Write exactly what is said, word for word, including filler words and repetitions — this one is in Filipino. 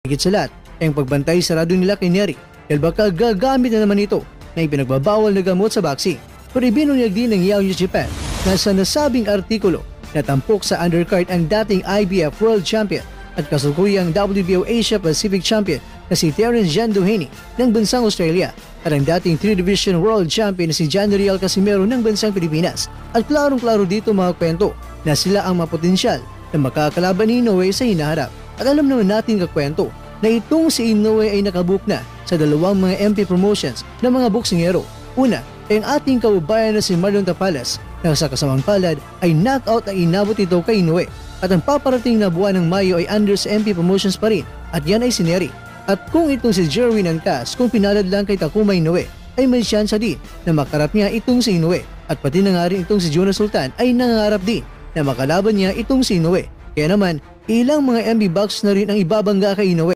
Higit sa lahat, ay ang pagbantay sarado nila kay Nery dahil baka gagamit na naman ito na ipinagbabawal na gamot sa boxing. Pero ibinunyag din ng Yao News Japan na sa nasabing artikulo na tampok sa undercard ang dating I B F World Champion at kasalukuyang W B O Asia Pacific Champion na si Terence Jan Duhaney ng bansang Australia at ang dating three division World Champion na si John Riel Casimero ng bansang Pilipinas. At klarong-klaro dito mga kwento na sila ang mapotensyal na makakalaban ni Inoue sa hinaharap. At alam naman natin kakwento na itong si Inoue ay nakabook na sa dalawang mga M P promotions ng mga boksingero. Una ay ang ating kaubayan na si Marlon Tapales na sa kasamang palad ay knockout na inabot ito kay Inoue. At ang paparating na buwan ng Mayo ay under sa M P promotions pa rin at yan ay si Nery. At kung itong si Jerwin Ancas kung pinalad lang kay Takuma Inoue ay may siyansa din na makarap niya itong si Inoue. At pati na nga rin itong si Jonas Sultan ay nangangarap din na makalaban niya itong si Inoue. Kaya naman, ilang mga M B box na rin ang ibabangga kay Inoue.